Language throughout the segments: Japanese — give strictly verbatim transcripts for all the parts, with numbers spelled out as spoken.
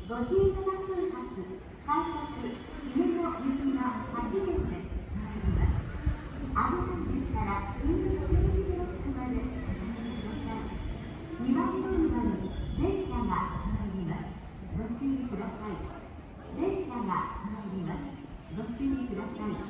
ごじゅうななふん発快速夢の行きが初めて参ります。危ないですから運動ブロックまでお進みください。にばん乗り場に電車が参ります。ご注意ください。電車が参ります。ご注意ください。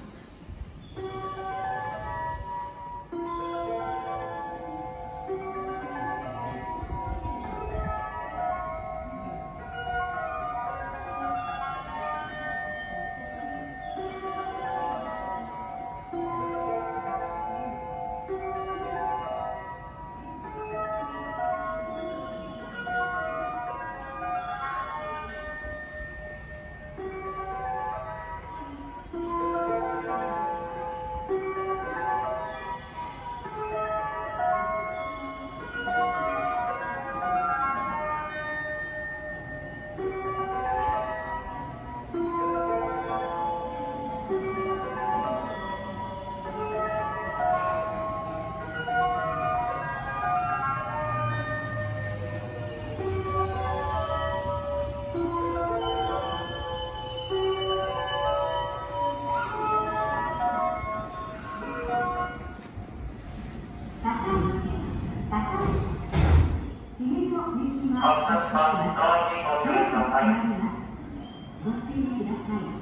ご注意ください。